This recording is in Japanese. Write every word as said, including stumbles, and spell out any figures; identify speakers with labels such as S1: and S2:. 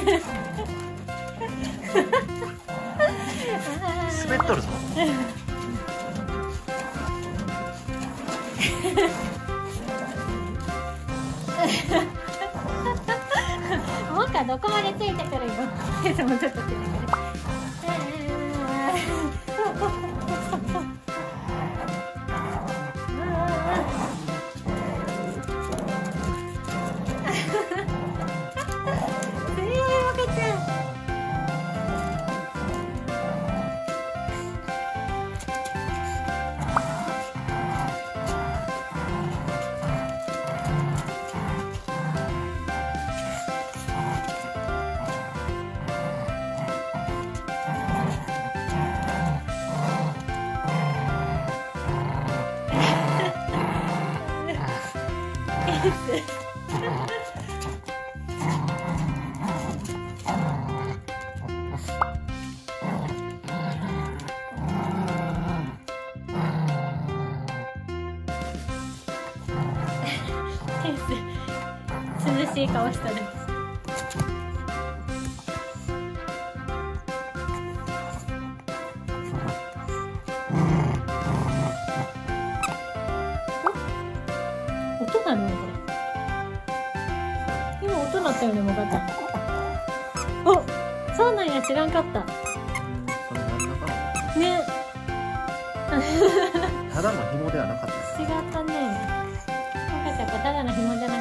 S1: 滑っとるぞ。
S2: もうかどこまでついてくるよ。でもちょっとついてくる。涼しい顔したる。お、音なのこれ。今音鳴ったよね、もかちゃん。お、そうなんや、知らんかった。
S1: その真ん中の
S2: ね。
S1: ただの紐ではなかった。
S2: 違ったね。もかちゃんがただの紐じゃなく